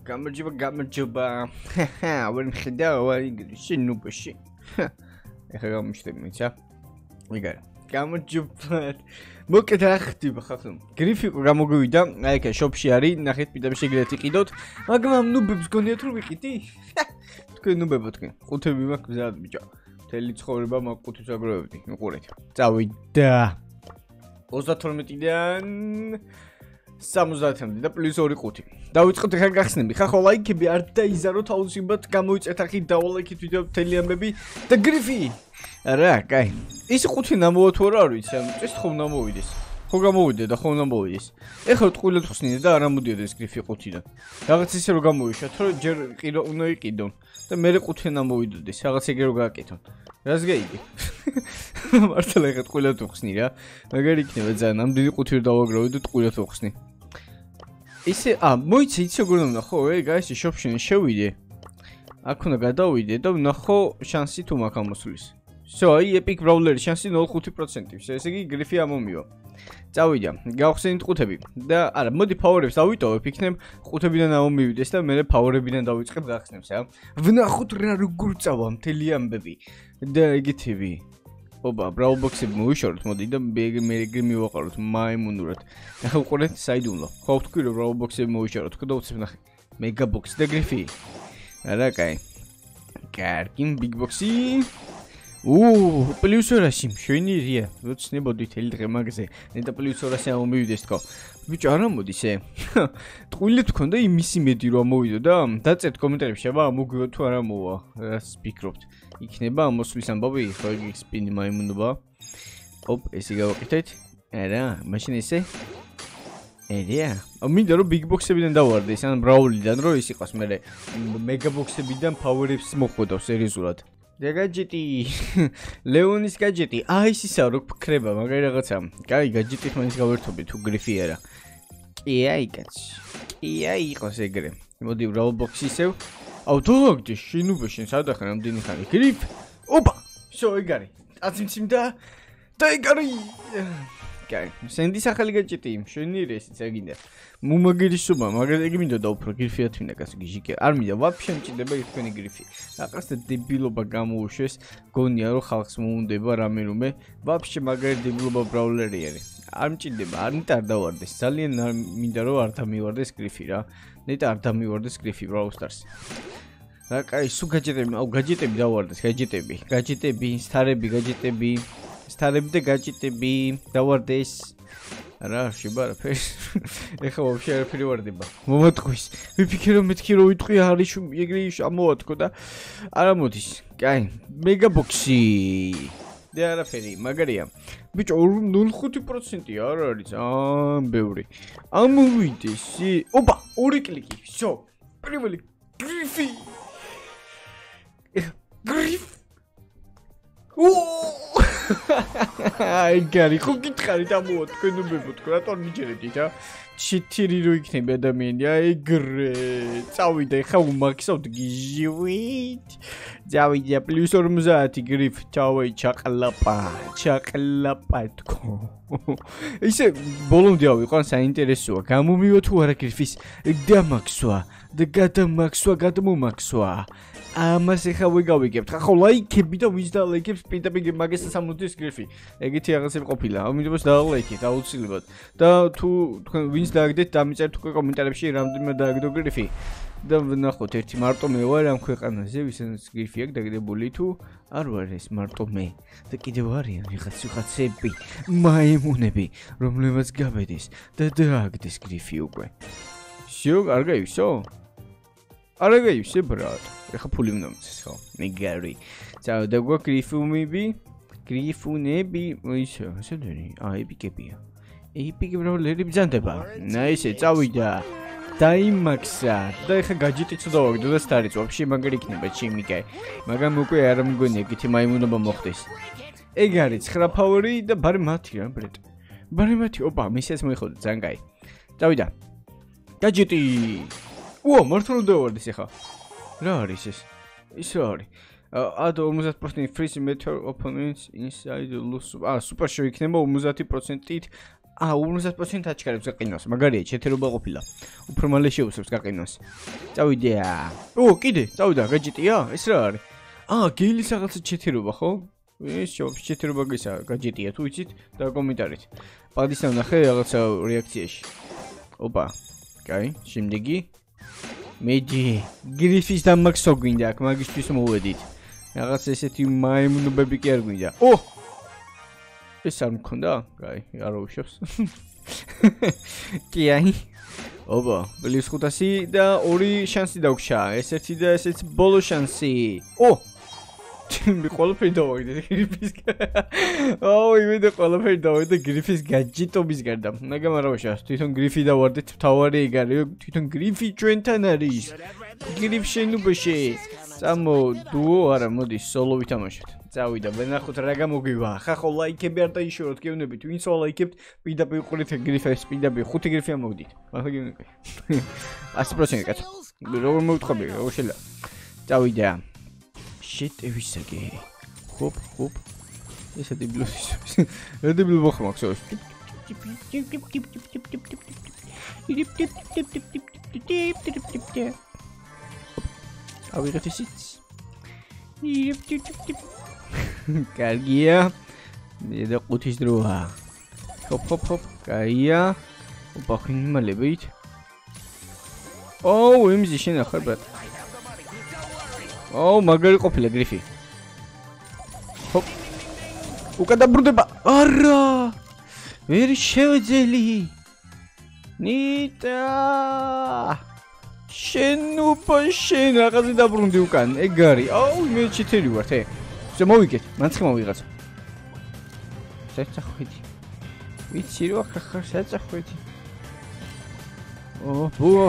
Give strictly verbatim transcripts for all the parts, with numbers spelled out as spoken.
გამარჯობა, გამარჯობა. ვერ მხედავ ინგლისში ნუბაში. ეხლა გამიშტები ცა. ვიგარ. გამარჯობა. მოკეთ რა ხდება ხახლა. გრიფი გამოგვივიდა, აი ეს შოპში არის, ნახეთ პირდაპირ შეგიძლიათ იყიდოთ. მაგრამ ნუბებს გონიათ რომ ვიყიდი? თქვენ ნუბებო თქვენ. ყუთები მაქვს მზად ბიჭო. მთელი ცხოვრება მაგ ყუთებს აგროვებდი. მიყურეთ. წავიდა. ოცდათორმეტიდან სამოცდაათამდე და პლუს ორი ყუთი. დავიწყოთ ახლა გახსნები. ხახო ლაიქები არ დაიზაროთ აუცილებლად გამოიწეთ ახლა დაულაიქეთ ვიდეო მთელი ამბები და გრიფი. არა, კაი. ის ყუთი ნამოვა თუ არა არ ვიცი, ანუ წეს ხომ ნამოვიდეს. ხო გამოვიდა და ხომ ნამოვიდეს. ეხლა ტყუილად ხსნიდი და არ ამოდიოდა ეს გრიფი ყუთიდან. რაღაც ისე რომ გამოვიშვა, რომ ჯერ ყიდო უნდა იყიდონ და მე ყუთი ნამოვიდოდეს. რაღაც ეგრე რომ გააკეთონ. რას გაიგე? მართლა ეხლა ტყუილად ხსნი რა. მაგარი იქნება ძალიან. ამდენი ყუთი რომ დავაგროვე და ტყუილად ხსნი. ისე ა მოიცე იცი როგორ ვნახო, ე გაიში შოპში შევიდე. აქ უნდა გადავიდე და ვნახო შანსი თუ მაქვს ამოსulis. So, აი epic brawler შანსი ნული ხუთი პროცენტი. ესე იგი გრიფი ამომივა. წავიდა. გავხსენით ყუთები და არა, მოდი ფაუერებს დავიტოვებ, იქნებ ყუთებიდან ამომივიდეს და მე ფაუერებიდან დავიწყებ გახსნებს, ა. ვნახოთ რა როგორ წავა მთელი ამბები. და ეგეთები. ოპა, brawl box-ები მოვიშოროთ, მოდი და მე ეგრე მივაყაროთ მაიმუნურად. ახლა უყურეთ საიდუმლო. ხო ვთქვი რომ brawl box-ები მოვიშოროთ, ხო დავუცებ ნახე. mega box და გრიფი. არა, კაი. კარგი, big box-ი. უუ, პლუს ორასი მშვენიერია. როცნებოდი თელი დღე მაგაზე. ნეტა პლუს ორასი ამომივიდეს თქო. ბიჭო, არ ამოდის ე. ტყუილად გქონდა იმისი მედი რომ ამოვიდო და დაწერთ კომენტარებში, აბა მოგვივა თუ არ ამოვა. რას ფიქრობთ? იქნება ამოსulis ამბავი, ხო იგი სპინი მაიმუნობა. ოპ, ესე გავაკეთეთ. არა, მაშინ ესე. ერია. მინდა რომ big box-ებიდან დავარდე, ის ან brawl-იდან რომ ის იყოს მე mega box-ებიდან power-ებს მოხვედავ სერიოზულად. და გაჯეტი ლეონის გაჯეტი აი ეს ისა რო ფქრება მაგარი რაღაცა კაი გაჯეტით მაინც გავერთობი თუ გრიფი არა კი აი კაცი კი აი იყოს ეგრე მოდი brawl box ისევ აუ დაგდე შენუბაში სადახ რამდენი ხანი გრიფ ოპა შო ეგარი აწმციმ და და ეგარი კაი სენდის ახალი გაჯეტი მშვენიერი ესეც აგინდა მუმაგირისობა მაგრამ ეგ მინდა და უფრო გრიფი ათვინა კაცი გიჟიკე არ მინდა ვაფშე მჭირდება ერთგვარი გრიფი რაღაცა დებილობა გამოუშვეს გონია რომ ხალხს მოუნდება რამე რომე ვაფშე მაგარი დებილობა ბრაულერი არის არ მჭირდება არ ნეტა არ დავარდეს ძალიან მინდა რომ არ დამივარდეს გრიფი რა ნეტა არ დამივარდეს გრიფი brawl stars რა კაი სულ გაჯეტები აუ გაჯეტები დავარდეს გაჯეტები გაჯეტები სტარები გაჯეტები სტარები და გაჯეტები დავარდეს არა შეიძლება არაფერი ეხლა ვაფშე არაფერი ვარდება მომატყვის ვიფიქრე რომ მეთქი რომ ვიტყვი არის ეგრე ამოვათქო და არ ამოდის კაი mega box-ი და არაფერი მაგარია ბიჭო ნული ხუთი პროცენტი არ არის აა ბევრი ამოვიდეს ოპა ორი კლიკი შო პირველი გრიფი გრიფ აი გარი ხო გითხარით ამოვა თქვენ უბებო თქვენ რატომ მიჯერებდით ა ჩიტირი რო იქნება ადამიანი აი ეგრე წავიდა ხა უმაქსავთ გიჟივით წავიდა პლუს ორმოცდაათი გრიფ ჩავი ჩაყლაპა ჩაყლაპა თქო ისე ბოლომდე ავიყო საინტერესოა გამომივა თუ არა გრიფის დამაქსვა და გადამაქსვა გადმომაქსვა ამას ეხა ვიგავიგებთ. ხახო ლაიქები და ვინც დალაიქებს პირდაპირ მაგას სამოცდაათის გრიფი. ეგეთი რაღაცები ყოფილა. ამინდობას დალაიქეთ აუცილებლად. და თუ თქვენ ვინც დააგდეთ, დამიწერთ უკვე კომენტარებში რამდენიმე დააგდო გრიფი. და ვნახოთ ერთი მარტო მე ვარ ამ ქვეყანაზე, ვისაც გრიფი აქვს დაგდებული თუ არ ვარ ეს მარტო მე. და კიდევ არიან ვიღაც ვიღაცები, მაიმუნები, რომლებიც გაბედეს და დააგდეს გრიფი უკვე. შო, არ გაივსო? არა გაივსე ბრატ. ეხა ფული უნდა მიცეს ხო მეგარი წავა და გვაქვს გრიფუნები გრიფუნები ისე ასეთერი აი ეპიკებია ეპიკი ბროლერი ბძანდება ნაისე წავიდა დაიმაქსა და ეხა გაჯეტი ცოტა ვაგდო და სტარიც ვაფშე მაგარი იქნება ჩიმიკე მაგრამ უკვე არ მგონია კითი მაიმუნობა მოხდეს ეგ არის ცხრა ფაური და ბარი მათი რა ბრეტ ბარი მათი ოპა მისეს მოიხოდა ძალიან კაი წავიდა გაჯეტი უა მართლა დავარდეს ეხა რა არის ეს? ის რა არის? add ორმოცდაათი პროცენტი freeze meter opponents inside lose. აა, super show იქნება ორმოცდაათი პროცენტით აა ორმოცდაათ პროცენტი აჩქარებს გაყინოს, მაგარია, ჩეთერობა ყოფილა. უფრო მალე შეუსებს გაყინოს. წავიდე. ო, კიდე, წავიდა, გაჯეტია? ეს რა არის? აა, გეილის რაღაცა ჩეთერობა, ხო? ეს შობს ჩეთერობა გისა, გაჯეტია, თუ იცით და კომენტარით. პადისა ნახე რაღაცა რეაქციაში. ოპა. კაი, შემდეგი. მეჯი, გრიფის და მაქსო გვინდა აქ, მაგისთვის მოვედით. რაღაც ესეთი მაიმუნობები კი არ გვინდა. ო! ეს არ მქონდა? კაი, არ აუშავს. კი აი. ოპა, პლუს ხუთასი და ორი შანსი დაგვშა. ეს ერთი და ეს ერთი ბოლო შანსი. ო! მე ყველაფერი დავაიდე გრიფის. აუ, იმედი ყველაფერი დავაიდე გრიფის გაჯიტობის გარდა. მაგრამ არ აუშავს, თვითონ გრიფი დავარდეთ, თავარი ეგ არის, თვითონ გრიფი ჩვენთან არის. გრიფ შენობაში. Samo duo არა მოდი solo ვითამაშოთ. წავიდა, ვნახოთ რა გამოგივა. ხა ხო ლაიქები არ დაიშოროთ, გეუბნებით, ვინც ლაიქებთ, პირდაპირ ყურით გრიფეს, პირდაპირ ხუთი გრიფი ამოვიდით. ახლა გეუბნები. ათი პროცენტი კაცო. როგორ მოვიტყობი, როგორ შეიძლება. წავიდა. Shit, ევისაგე. Hop, hop. ეს დებლუსის. დებლუ მოხმაქვს ოს. ავიღეთ ისიც. კარგია. და ყუთის დროა. ჰოპ ჰოპ ჰოპ. კაია. ოპა ხინმალებით. ოუ, იმზი შენ ახარ ბრატ. ოუ, მაგარი ყოფილა გრიფი. ჰოპ. უკან დაბრუნდება. არა! ვერ შევეძელი. ნიტა! შენ უპა შენ რაღაცა დაბრუნდი უკან. ეგ არის. აუ, მე ჩიტერი ვარ, ე. შე მოვიგეთ, მანცხი მოვიღაც. საწახვედი. ვიცი რა ხარ საწახვედი. ო, ბო.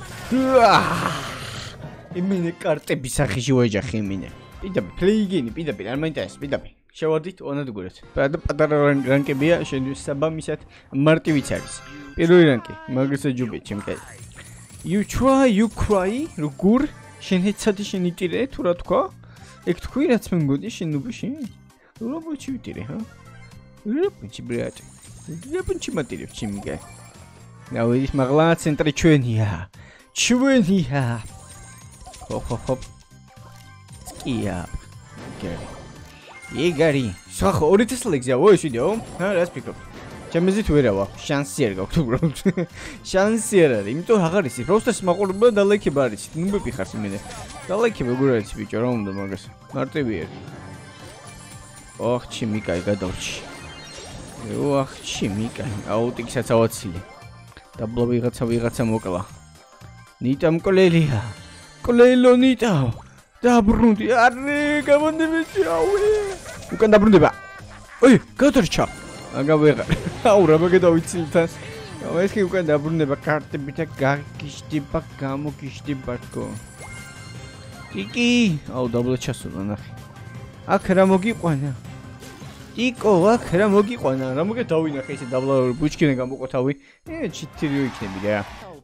იმენე კარტები სახიში ვეჯახი იმენე. პირდაპირ პლეიგენი, პირდაპირ არ მაინტერესებს, პირდაპირ. შევარდით ონადგურეთ. პატარა რანკებია, შენთვის საბამისად მარტივიც არის. პირველი რანკი, მაგასაც ჯუბი ჩემკაი. You try, you cry, როგორ შენ ეცადი შენ იტირე თუ რა თქვა? ეგ თქვი რაც მე მგონი შენ უბში? რა ბოჩი იტირე, ჰა? რა ბოჩი ბრატ? რა ბოჩი მატირებ ჩემკაი. ნაუდის მაგლა ცენტრი ჩვენია. ჩვენია. ჰოპ ჰოპ ჰოპ. სკია. გერი. იგარი. სახო ორი თესლეგზია, ო ეს ვიდეო? ჰა, რას ფიქრობ? ჩემზით ვერავა, შანსი არ გაქვთ უბრალოდ. შანსი არ არის, იმიტომ აღარ იცი. პროსტეს მაყურებლა და ლაიქება არ იცი. ნუ მეფიხარს იმენე. და ლაიქება როგორ არის ბიჭო, რა უნდა მაგას? მარტივი არის. ოხ, ჩიმიკაი გადავჭი. ოხ, ჩიმიკაი, აუტიქსაც ავაცილი. დაბლა ვიღაცა ვიღაცა მოკლა. ნიტა მკვლელია. კვლელო ნიტა. დაბრუნდი, არე, გამონდები, აუე. უკან დაბრუნდება. ოი, გადარჩა. აგა ვეღარ. აუ, რა მაგე დავიცილთან. ეს კი უკან დაბრუნდება კარტები და გაგიშდება, გამოგიშდება თქო. იკი, აუ, დაბლა ჩასულა ნახე. აქ რა მოგიყვანა? იკო, აქ რა მოგიყვანა? რა მოგე დავინახე ისე დაბლა ბუჩქინე გამოყვთავი. ე, ჩიტირი იქნები რა.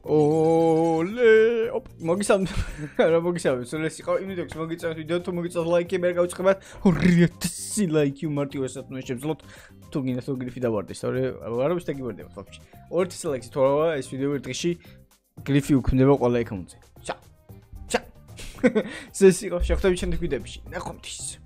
ოლე, ოპ, მოგისალმ. რა მოგისალმ, სულეს იყო იმედებს მოგიწევთ ვიდეო, თუ მოგიწევთ ლაიქები არ გავიწყებათ. ორი ათასი ლაიქი მარტივასაც მე შემძლოთ. თუ გინდა თუ გრიფი დავარდეს, ორი არავის დაგივარდება ხალხი. ორი ათასი ლაიქი თორა ეს ვიდეო ერთ დღეში გრიფი უქმდება ყველა ეკაუნტზე. ჩა. ჩა. ეს იყო შეხვდებით შემდეგ ვიდეოებში. ნახვამდის.